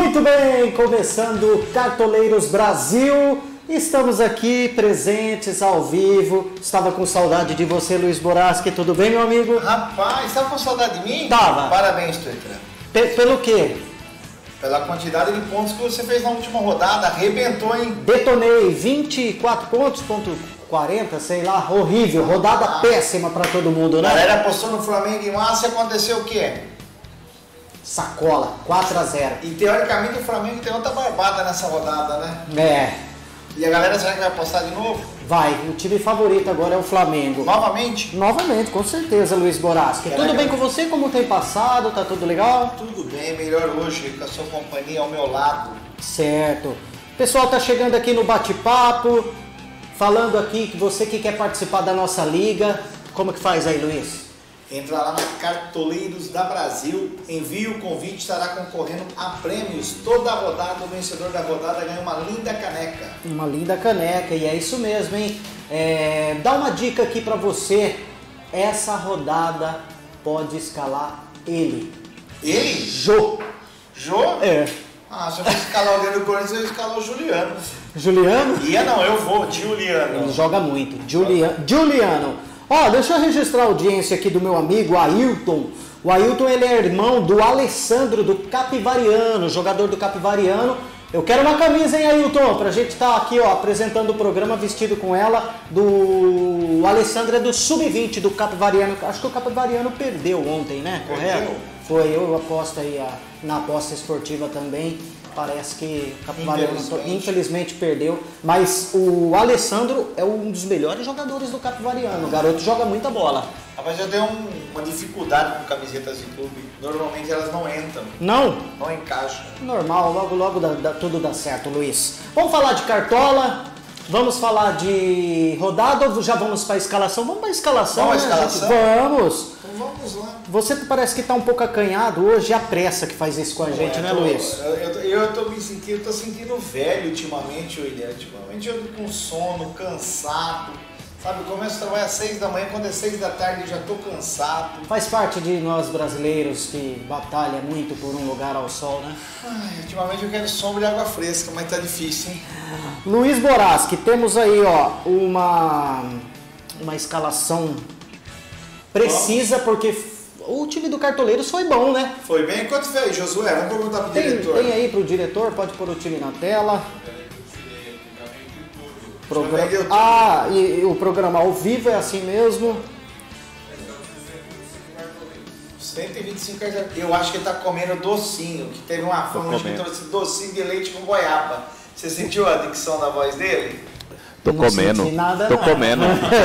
Muito bem, começando o Cartoleiros Brasil. Estamos aqui presentes ao vivo. Estava com saudade de você, Luiz Boraschi. Tudo bem, meu amigo? Rapaz, estava com saudade de mim? Tava. Parabéns, Tuetra. Pelo quê? Pela quantidade de pontos que você fez na última rodada. Arrebentou, hein? Detonei 24 pontos, ponto 40, sei lá, horrível. Rodada péssima para todo mundo, né? A galera apostou no Flamengo em massa e aconteceu o quê? Sacola, 4-0. E teoricamente o Flamengo tem outra barbada nessa rodada, né? É. E a galera será que vai apostar de novo? Vai, o time favorito agora é o Flamengo. Novamente? Novamente, com certeza, Luiz Boraschi. Tudo bem com você? Como tem passado? Tá tudo legal? Tudo bem, melhor hoje, com a sua companhia ao meu lado. Certo. O pessoal tá chegando aqui no bate-papo, falando aqui que você que quer participar da nossa liga, como que faz aí, Luiz? Entra lá na Cartoleiros da Brasil, envia o convite, estará concorrendo a prêmios. Toda a rodada, o vencedor da rodada ganha uma linda caneca. Uma linda caneca, e é isso mesmo, hein? Dá uma dica aqui pra você, essa rodada pode escalar ele. Ele? Jô. Jô? É. Ah, se eu fosse escalar alguém do Corinthians, eu ia escalar o Juliano. Juliano? Eu vou, Juliano. Ele joga muito, Juliano. Ó, deixa eu registrar a audiência aqui do meu amigo Ailton. O Ailton, ele é irmão do Alessandro, do Capivariano, jogador do Capivariano. Eu quero uma camisa, hein, Ailton, pra gente estar aqui, ó, apresentando o programa vestido com ela. O Alessandro é do Sub-20 do Capivariano. Acho que o Capivariano perdeu ontem, né? Correto? Foi, eu aposto aí na aposta esportiva também. Parece que o Capivariano infelizmente perdeu, mas o Alessandro é um dos melhores jogadores do Capivariano. O garoto joga muita bola. Rapaz, eu tenho uma dificuldade com camisetas de clube. Normalmente elas não entram. Não? Não encaixam. Normal, logo tudo dá certo, Luiz. Vamos falar de cartola, vamos falar de rodada ou já vamos para a escalação? Vamos para a escalação, vamos, né, escalação? Vamos. Então vamos lá. Você parece que está um pouco acanhado hoje, é a pressa que faz isso com a gente, né, Luiz? Eu tô sentindo velho ultimamente, William. Ultimamente eu tô com sono, cansado. Sabe, eu começo a trabalhar às 6 da manhã, quando é 6 da tarde eu já tô cansado. Faz parte de nós brasileiros que batalha muito por um lugar ao sol, né? Ai, ultimamente eu quero sombra e água fresca, mas tá difícil, hein? Luiz Boraschi, temos aí, ó, uma escalação precisa, porque o time do Cartoleiros foi bom, né? Foi bem? Quanto fez, Josué? Vamos perguntar pro diretor. Tem aí pro diretor, pode pôr o time na tela. E o programa ao vivo é assim mesmo. 125 reais. Eu acho que ele tá comendo docinho, que teve uma fama que trouxe docinho de leite com goiaba. Você sentiu a dicção da voz dele? Tô comendo. Tô comendo.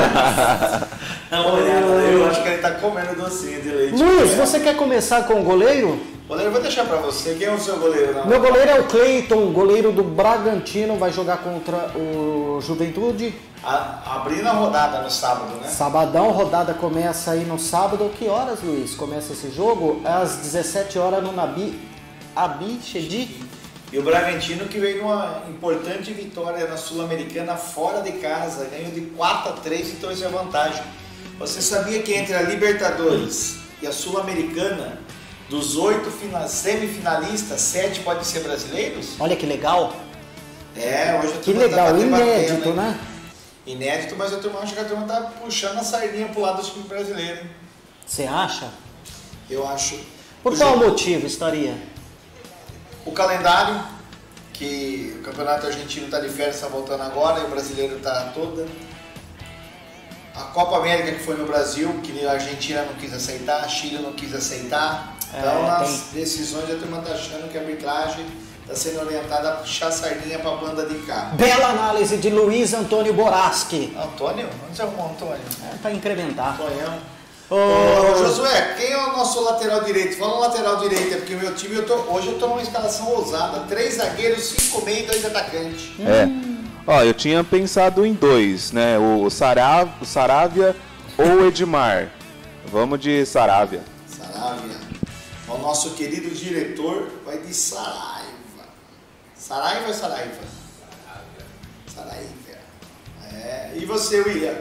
Eu acho que ele tá comendo docinho de leite. Luiz, você quer começar com o goleiro? Goleiro, eu vou deixar pra você. Quem é o seu goleiro? Meu goleiro é o Cleiton, goleiro do Bragantino, vai jogar contra o Juventude. Abrindo a rodada no sábado, né? Sabadão, rodada começa aí no sábado. Que horas, Luiz? Começa esse jogo? Às 17 horas no Nabi Chedi. E o Bragantino que veio uma importante vitória na Sul-Americana fora de casa, ganhou de 4-3 e trouxe a vantagem. Você sabia que entre a Libertadores e a Sul-Americana, dos 8 semifinalistas, 7 podem ser brasileiros? Olha que legal. Hoje a turma que legal, tá inédito, né? Inédito, mas a turma acha que a turma tá puxando a sardinha pro lado do time brasileiro. Você acha? Eu acho. Por qual motivo estaria? O calendário, que o campeonato argentino está de férias, está voltando agora, e o brasileiro está toda. A Copa América que foi no Brasil, que a Argentina não quis aceitar, a Chile não quis aceitar. Então, nas decisões, a turma está achando que a arbitragem está sendo orientada a puxar a sardinha para a banda de cá. Bela análise de Luiz Antônio Boraschi. Antônio? Onde você arrumou Antônio? Para incrementar. Antônio. Ô, Josué, quem é o nosso lateral direito? Fala o lateral direito, porque o meu time, hoje eu tô numa escalação ousada. 3 zagueiros, 5 meio e 2 atacantes. Ó, eu tinha pensado em 2, né? O Saravia ou o Edmar. Vamos de Saravia. Saravia. O nosso querido diretor vai de Saraiva. Saraiva ou Saraiva? Saraiva. E você, William?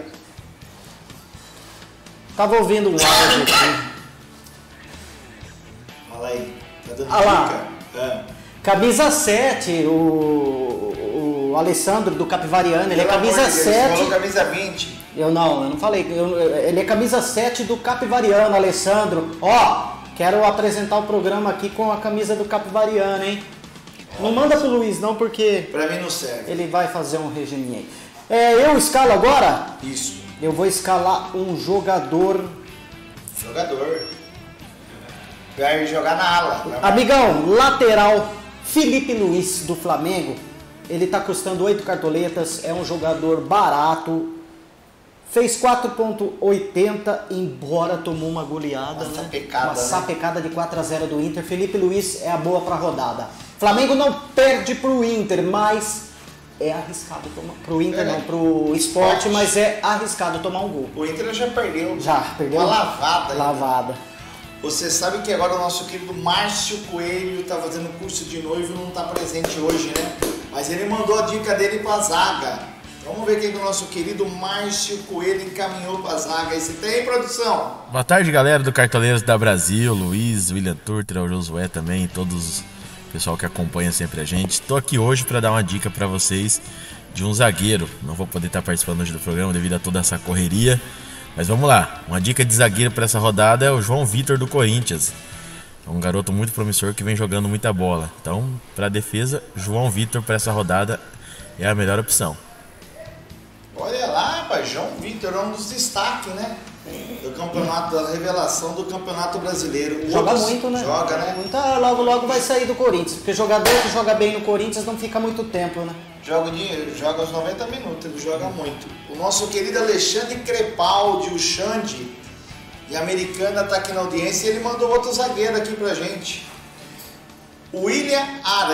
Tava ouvindo um áudio aqui. Fala aí. Tá dando lá. dica? Camisa 7, o Alessandro do Capivariano, ele é camisa 7. Você falou camisa 20. Eu não falei. Ele é camisa 7 do Capivariano, Alessandro. Ó, quero apresentar o programa aqui com a camisa do Capivariano, hein? Não manda pro Luiz não, porque pra mim não serve. Ele vai fazer um regiminho aí. Eu escalo agora? Isso. Eu vou escalar um jogador. Vai jogar na ala. Amigão, lateral Felipe Luiz do Flamengo. Ele tá custando 8 cartoletas, é um jogador barato. Fez 4,80, embora tomou uma goleada, uma sapecada de 4-0 do Inter. Felipe Luiz é a boa pra rodada. Flamengo não perde pro Inter, mas é arriscado tomar. Pro Inter não, pro Sport, mas é arriscado tomar um gol. O Inter já perdeu. Uma lavada. Lavada. Você sabe que agora o nosso querido Márcio Coelho está fazendo curso de noivo e não está presente hoje, né? Mas ele mandou a dica dele para a zaga. Vamos ver quem que o nosso querido Márcio Coelho encaminhou para a zaga. Esse tem, produção? Boa tarde, galera do Cartoleiros da Brasil, Luiz, William Turtra, o Josué também, todos o pessoal que acompanha sempre a gente. Estou aqui hoje para dar uma dica para vocês de um zagueiro. Não vou poder estar participando hoje do programa devido a toda essa correria. Mas vamos lá, uma dica de zagueiro para essa rodada é o João Vitor do Corinthians. É um garoto muito promissor que vem jogando muita bola. Então, para defesa, João Vitor para essa rodada é a melhor opção. Olha lá, rapaz, João Vitor é um dos destaques, né? Do campeonato, da revelação do Campeonato Brasileiro. Joga muito, né? Joga, né? Logo vai sair do Corinthians, porque jogador que joga bem no Corinthians não fica muito tempo, né? Joga os 90 minutos, ele joga muito. O nosso querido Alexandre Crepaldi, o Xande, e a Americana tá aqui na audiência, e ele mandou outro zagueiro aqui pra gente. William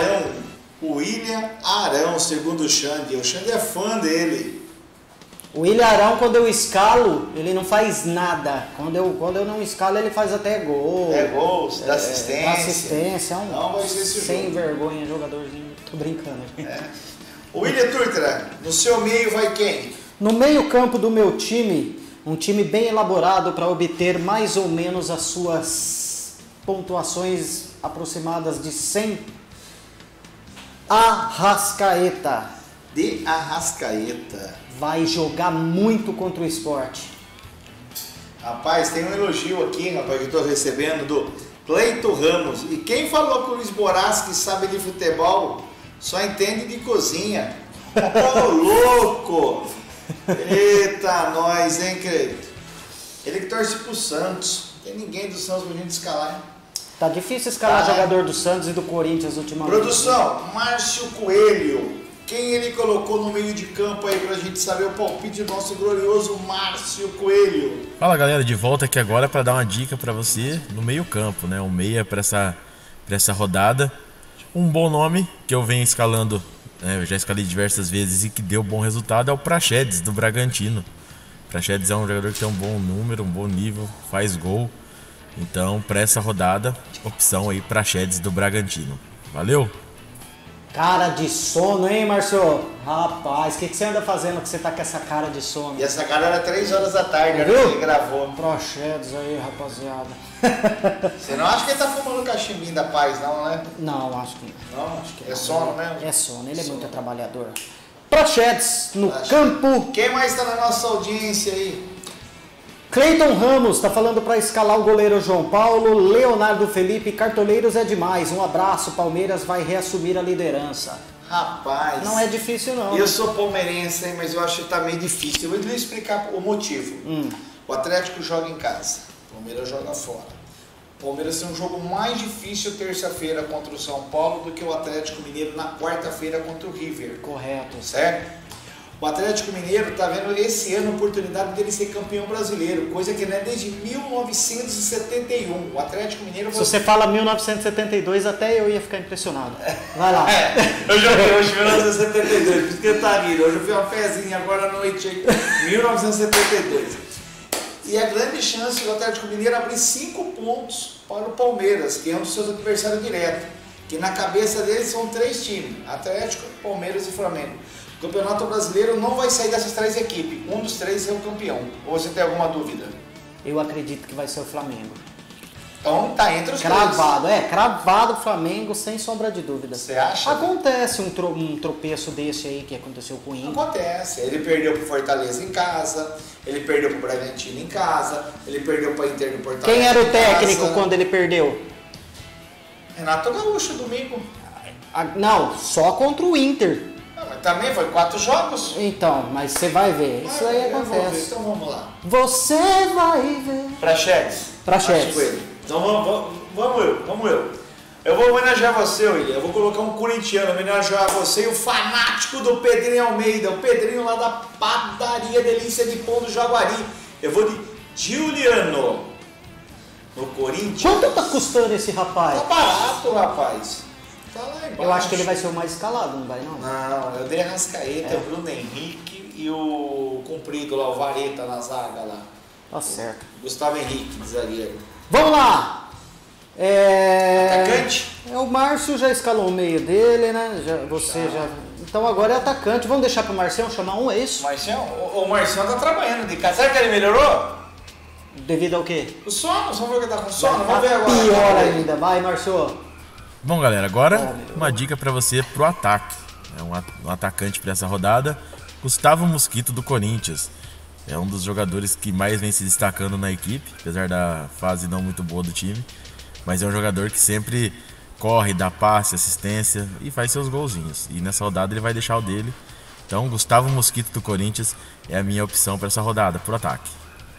Arão, segundo o Xande. O Xande é fã dele. O William Arão, quando eu escalo, ele não faz nada. Quando eu não escalo, ele faz até gol. Gols, dá assistência. Dá assistência, não vai ser esse sem jogo. Vergonha, jogadorzinho. Tô brincando. O William Turtra, no seu meio vai quem? No meio campo do meu time, um time bem elaborado para obter mais ou menos as suas pontuações aproximadas de 100. Arrascaeta. De Arrascaeta. Vai jogar muito contra o Sport. Rapaz, tem um elogio aqui, rapaz, que eu tô recebendo do Cleito Ramos. E quem falou que o Luiz Boraz, que sabe de futebol, só entende de cozinha? Ô, louco! Eita, nós, hein, Cleito? Ele que torce pro Santos. Não tem ninguém do Santos pra gente escalar, hein? Tá difícil escalar jogador do Santos e do Corinthians ultimamente. Produção, Márcio Coelho. Quem ele colocou no meio de campo aí pra gente saber o palpite do nosso glorioso Márcio Coelho? Fala, galera, de volta aqui agora para dar uma dica para você no meio campo, né? Um meia para essa rodada. Um bom nome que eu venho escalando, eu já escalei diversas vezes e que deu bom resultado é o Praxedes do Bragantino. Praxedes é um jogador que tem um bom número, um bom nível, faz gol. Então, para essa rodada, opção aí Praxedes do Bragantino. Valeu! Cara de sono, hein, Márcio? Rapaz, o que você anda fazendo que você tá com essa cara de sono? E essa cara era 3 horas da tarde, viu? Ele gravou. Praxedes aí, rapaziada. Você não acha que ele tá fumando cachimbinho da paz, não, né? Não, acho que não. Não? Acho que é não. sono mesmo? É sono, ele é muito trabalhador. Praxedes no campo. Quem mais tá na nossa audiência aí? Cleiton Ramos tá falando para escalar o goleiro João Paulo. Leonardo Felipe, cartoleiros é demais. Um abraço, Palmeiras vai reassumir a liderança. Rapaz. Não é difícil não. Eu sou palmeirense, hein, mas eu acho que tá meio difícil. Eu vou lhe explicar o motivo. O Atlético joga em casa, o Palmeiras joga fora. O Palmeiras tem um jogo mais difícil terça-feira contra o São Paulo do que o Atlético Mineiro na quarta-feira contra o River. Correto. Certo? O Atlético Mineiro está vendo esse ano a oportunidade dele ser campeão brasileiro, coisa que não é desde 1971. O Atlético Mineiro... Se você fala 1972, até eu ia ficar impressionado. Vai lá. Eu joguei hoje 1972, por isso que ele tá rindo. Hoje eu fiz uma fezinha agora à noite, hein? 1972. E a grande chance do Atlético Mineiro abrir 5 pontos para o Palmeiras, que é um dos seus adversários diretos. Que na cabeça deles são 3 times, Atlético, Palmeiras e Flamengo. O Campeonato Brasileiro não vai sair dessas 3 equipes. Um dos 3 é o campeão. Ou você tem alguma dúvida? Eu acredito que vai ser o Flamengo. Então tá entre os Cravado, cravado Flamengo, sem sombra de dúvida. Você acha? Acontece um tropeço desse aí que aconteceu com o Inter. Acontece. Ele perdeu pro Fortaleza em casa, ele perdeu pro Bragantino em casa, ele perdeu pro Inter do Porto Alegre. Quem era o em técnico casa. quando ele perdeu? Renato Gaúcho, domingo. Não, só contra o Inter. Mas também foi 4 jogos. Então, mas você vai ver. Isso aí Eu vou ver, acontece. então vamos lá. Você vai ver. Praxedes. Praxedes. Então vamos eu. Eu vou homenagear você, William. Eu vou colocar um corintiano, homenagear você e o fanático do Pedrinho Almeida. O Pedrinho lá da padaria Delícia de Pão do Jaguari. Eu vou de Giuliano. No Corinthians. Quanto tá custando esse rapaz? Tá barato, rapaz. Tá lá embaixo. Eu acho que ele vai ser o mais escalado, não vai não? Não, eu dei a Arrascaeta, o Bruno Henrique e o comprido lá, o Vareta na zaga lá. Tá certo. Gustavo Henrique, de zagueiro. Vamos lá! Atacante? O Márcio já escalou o meio dele, né? Já. Então agora é atacante. Vamos deixar pro Marcião chamar um, é isso? Marcião? O Marcião tá trabalhando de casa. Será que ele melhorou? Devido ao quê? O sono, vamos ver o que tá com sono. Vamos ver agora. Pior ainda. Vai, Márcio. Bom, galera, agora uma dica para você pro ataque. É um atacante para essa rodada, Gustavo Mosquito do Corinthians. É um dos jogadores que mais vem se destacando na equipe, apesar da fase não muito boa do time. Mas é um jogador que sempre corre, dá passe, assistência e faz seus golzinhos. E nessa rodada ele vai deixar o dele. Então, Gustavo Mosquito do Corinthians é a minha opção para essa rodada, pro ataque.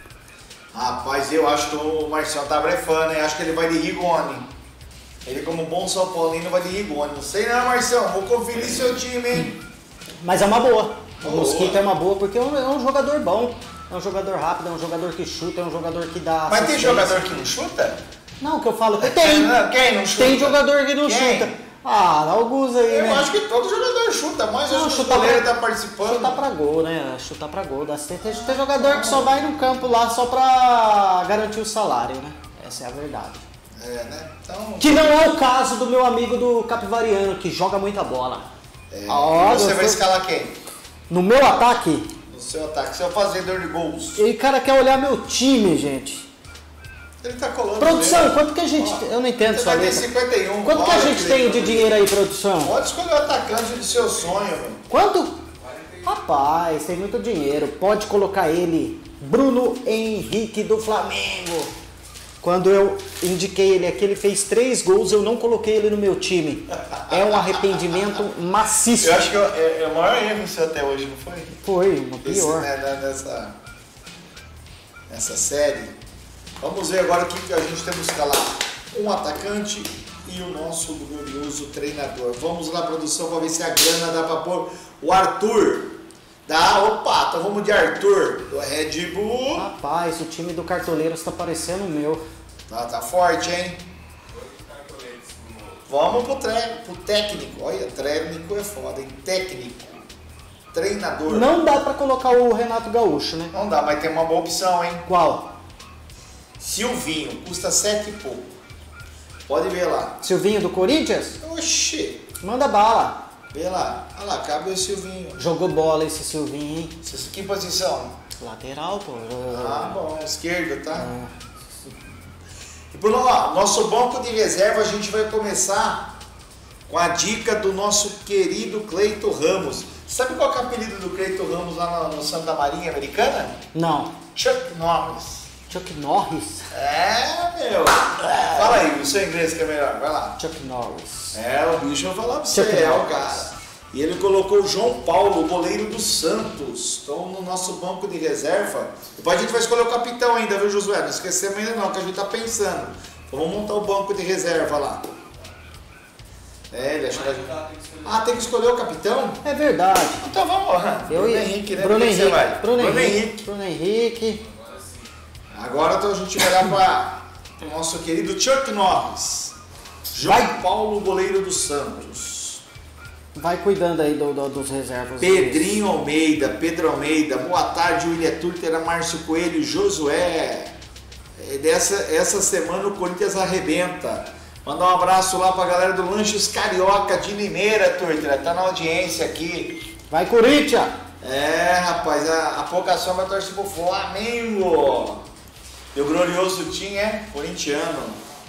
Rapaz, eu acho que o Marcião tá brefando, hein? Acho que ele vai de Rigoni. Ele, como bom São Paulino, vai de Rigoni. Não sei não, Marcião. Vou conferir seu time, hein? Mas é uma boa. O Boa. Mosquito é uma boa porque é um jogador bom. É um jogador rápido, é um jogador que chuta, é um jogador que dá Mas tem assistência. jogador que não chuta? Não, o que eu falo que tem. Quem não chuta? Tem jogador que não Quem? chuta. Alguns aí, Eu né? acho que todo jogador chuta, mas Não, os chutar goleiros pra- tá participando. Chutar pra gol, né? Chutar pra gol. Tem jogador que só vai no campo lá só pra garantir o salário, né? Essa é a verdade. Né? Então, Que não é o caso do meu amigo do Capivariano, que joga muita bola. Ó, você vai gostou? escalar quem? No meu ataque, No seu ataque, seu fazedor de gols. ele cara quer olhar meu time, gente. Ele tá colando. Produção, nele. quanto que a gente... Eu não entendo Você sua vai ter letra. 51. Quanto que a olha gente tem de legal. dinheiro aí, produção? Pode escolher o atacante do seu sonho, velho. Quanto? Rapaz, tem muito dinheiro. Pode colocar ele, Bruno Henrique do Flamengo. Quando eu indiquei ele aqui, ele fez 3 gols, eu não coloquei ele no meu time. É um arrependimento maciço. Eu acho que é o maior erro seu até hoje, não foi? Foi, uma pior. Nessa série. Vamos ver agora o que a gente temos que escalar. Um atacante e o nosso glorioso treinador. Vamos lá, produção, para ver se a grana dá para pôr o Arthur. Opa, então vamos de Arthur, do Red Bull. Rapaz, o time do Cartoleiro está parecendo o meu. Tá forte, hein? Vamos pro técnico. Olha, técnico é foda, hein? Técnico. Treinador. Não dá pra colocar o Renato Gaúcho, né? Não dá, mas tem uma boa opção, hein? Qual? Silvinho, custa 7 e pouco. Pode ver lá. Silvinho do Corinthians? Oxi, Manda bala. vê lá. Olha lá, cabe o Silvinho. Jogou bola esse Silvinho, hein? Que posição? Lateral, pô. Bom, esquerdo, tá? E por nosso banco de reserva, a gente vai começar com a dica do nosso querido Cleito Ramos. Sabe qual que é o apelido do Cleito Ramos lá no Santa Marinha Americana? Não. Chuck Norris. Chuck Norris? Meu. Fala aí, o seu inglês que é melhor, vai lá. Chuck Norris. O bicho eu vou falar pra você, Chuck o Norris. cara. E ele colocou o João Paulo, o goleiro do Santos. Então, no nosso banco de reserva. Depois a gente vai escolher o capitão ainda, viu, Josué? Não esquecemos ainda não, que a gente tá pensando. Então, vamos montar o banco de reserva lá. Ele achou que a gente... tem que escolher o capitão? É verdade. Então vamos lá. Eu Bruno ia. Henrique, né? Bruno Quem você Henrique. vai? Bruno Henrique. Bruno Henrique. Agora então a gente vai lá para o nosso querido Chuck Norris. João Paulo, goleiro do Santos. Vai cuidando aí dos reservas. Pedrinho Almeida, Pedro Almeida, boa tarde, William Turter, Márcio Coelho, Josué. Essa semana o Corinthians arrebenta. Mandar um abraço lá pra galera do Lanches Carioca de Limeira, Turter, tá na audiência aqui. Vai, Corinthians! Rapaz, a pouca só vai torcer pro Flamengo. E o glorioso time é corintiano.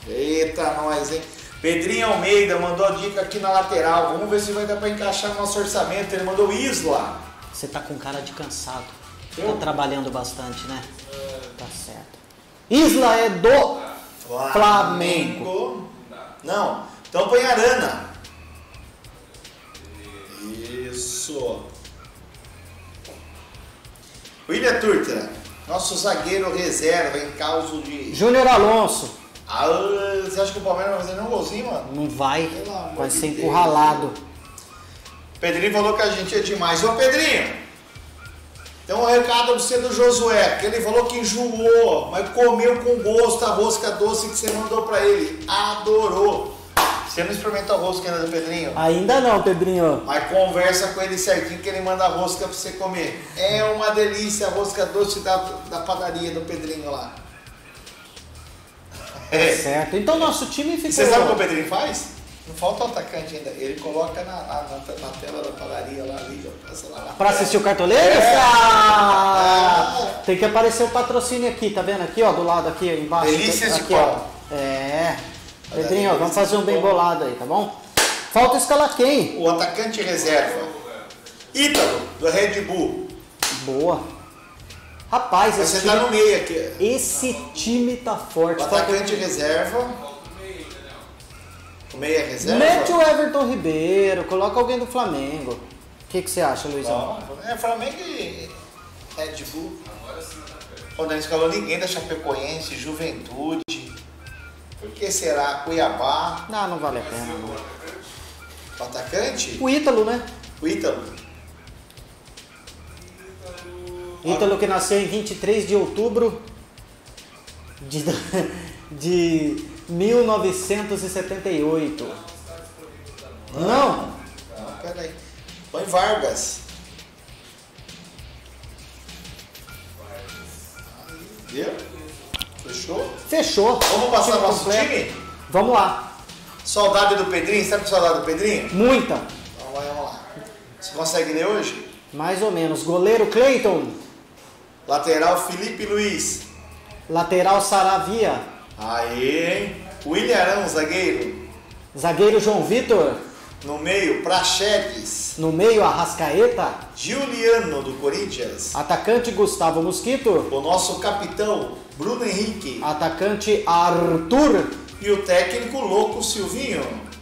Eita, nós, hein? Pedrinho Almeida mandou a dica aqui na lateral. Vamos ver se vai dar para encaixar no nosso orçamento. Ele mandou Isla. Você tá com cara de cansado. Eu? Tá trabalhando bastante, né? Tá certo. Isla é do Flamengo. Não, então põe Arana. Isso. William Turtra, nosso zagueiro reserva em causa de... Júnior Alonso. Ah, você acha que o Palmeiras não vai fazer nenhum golzinho, mano? Não vai. Pelo amor Vai de ser Deus. encurralado. Pedrinho falou que a gente é demais. Ô Pedrinho, tem um recado pra você do Josué, que ele falou que enjoou, mas comeu com gosto a rosca doce que você mandou pra ele. Adorou. Você não experimentou a rosca ainda do Pedrinho? Ainda não, Pedrinho. Mas conversa com ele certinho que ele manda a rosca pra você comer. É uma delícia a rosca doce da padaria do Pedrinho lá. Certo. Então nosso time ficou... Você sabe o que o Pedrinho faz? Não falta o atacante ainda. Ele coloca na tela da padaria lá ali. Passa lá Pra assistir o Cartoleiros? Tem que aparecer o patrocínio aqui, tá vendo? Aqui, ó, do lado aqui, embaixo. Delícias de aqui, pão. ó. É. Pedrinho, ó, vamos fazer um bem bolado aí, tá bom? Falta escalar quem? O atacante reserva. Ítalo, do Red Bull. Boa. Rapaz, Mas esse você tá time, no meio aqui. esse time tá forte. O atacante reserva. O meia reserva. Mete o Everton Ribeiro, coloca alguém do Flamengo. O que você acha, Luizão? Não, é Flamengo e Red Bull. Quando não escalou ninguém da Chapecoense, Juventude. Por que será? Cuiabá. Não, não vale a pena. Não. O atacante? O Ítalo, né? O Ítalo. Ítalo que nasceu em 23 de outubro de 1978. Não? Não, peraí. Põe Vargas. Viu? Fechou? Fechou. Vamos passar Time nosso completo. time? Vamos lá. Saudade do Pedrinho? Sabe que saudade do Pedrinho? Muita. Então vamos lá. Você consegue ler hoje? Mais ou menos. Goleiro Cleiton. Lateral Felipe Luiz. Lateral Saravia. Aê, hein? William Arão, zagueiro. Zagueiro João Vitor. No meio, Praxedes. No meio, Arrascaeta. Juliano, do Corinthians. Atacante Gustavo Mosquito. O nosso capitão, Bruno Henrique. Atacante Arthur. E o técnico louco, Silvinho.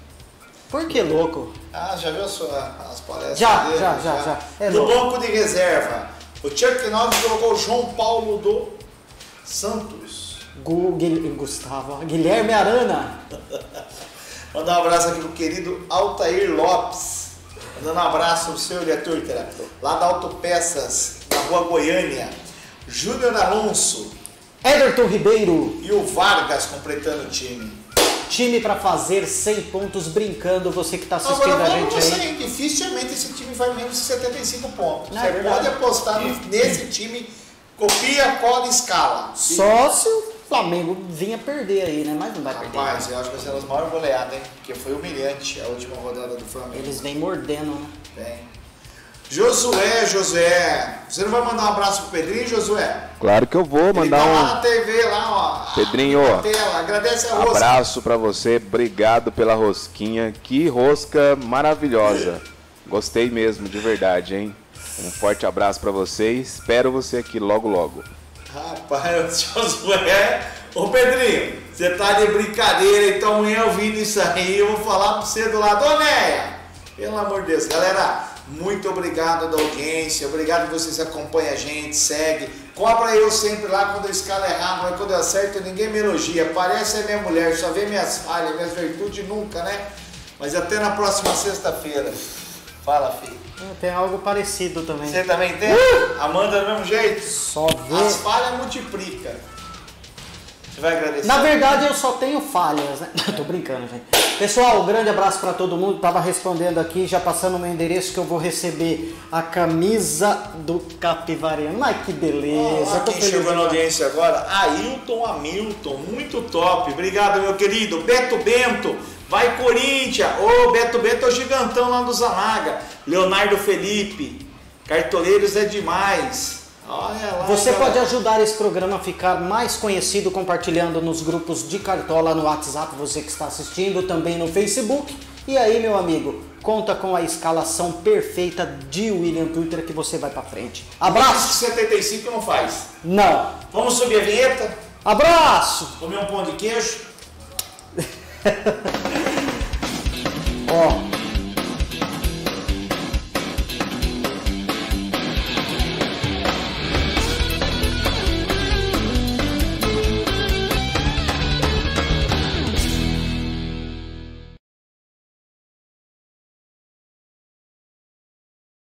Por que louco? Ah, já viu as palestras Já, dele? já. É No louco. banco de reserva, o Chuck Norris colocou o João Paulo do Santos. Gustavo. Guilherme Arana. Mandar um abraço aqui pro querido Altair Lopes. Mandando um abraço pro seu Turtera, lá da Autopeças, na rua Goiânia. Júnior Alonso Everton Ribeiro. e o Vargas completando o time. Time pra fazer 100 pontos brincando. Você que tá assistindo Agora a vamos gente você, aí. dificilmente esse time vai menos de 75 pontos. Não é Você verdade. pode apostar nesse time, copia, cola e escala. Só se o Flamengo vinha perder aí, né? Mas não vai perder. Rapaz, eu acho que vai ser uma das maiores goleadas, hein? Porque foi humilhante a última rodada do Flamengo. Eles vêm mordendo, né? Bem. Josué, você não vai mandar um abraço pro Pedrinho, Josué? Claro que eu vou Ele mandar tá lá um na TV, lá, ó. Pedrinho, na tela. Agradece a rosca. abraço pra você, obrigado pela rosquinha, que rosca maravilhosa. Gostei mesmo, de verdade, hein? Um forte abraço pra você e espero você aqui logo logo. Rapaz, Josué. Ô Pedrinho, você tá de brincadeira, então amanhã ouvindo isso aí, eu vou falar pra você do lado. Ô Neia, pelo amor de Deus, galera, muito obrigado da audiência, obrigado que vocês acompanham a gente, segue. Cobra eu sempre lá quando eu escalo errado, mas quando eu acerto ninguém me elogia. Parece a minha mulher, só vê minhas falhas, minhas virtudes nunca, né? Mas até na próxima sexta-feira. Fala, filho. Tem algo parecido também. Você também tem? Amanda do mesmo jeito? Só As vê. falhas multiplicam. Você vai agradecer? Na verdade, eu só tenho falhas, né? Tô brincando, gente. Pessoal, um grande abraço pra todo mundo. Tava respondendo aqui, já passando o meu endereço que eu vou receber a camisa do Capivariano. Ai, que beleza. Tô Quem feliz chegou na demais. audiência agora? Ailton Hamilton, muito top. Obrigado, meu querido. Beto Bento, vai Corinthians. Ô, Beto Bento é o gigantão lá do Zanaga. Leonardo Felipe, Cartoleiros é demais. Olha lá, Você galera. pode ajudar esse programa a ficar mais conhecido compartilhando nos grupos de Cartola no WhatsApp, você que está assistindo, também no Facebook. E aí, meu amigo, conta com a escalação perfeita de William Turter que você vai pra frente. Abraço! 75 não faz. Não. Vamos subir a vinheta? Abraço! Comer um pão de queijo? Ó,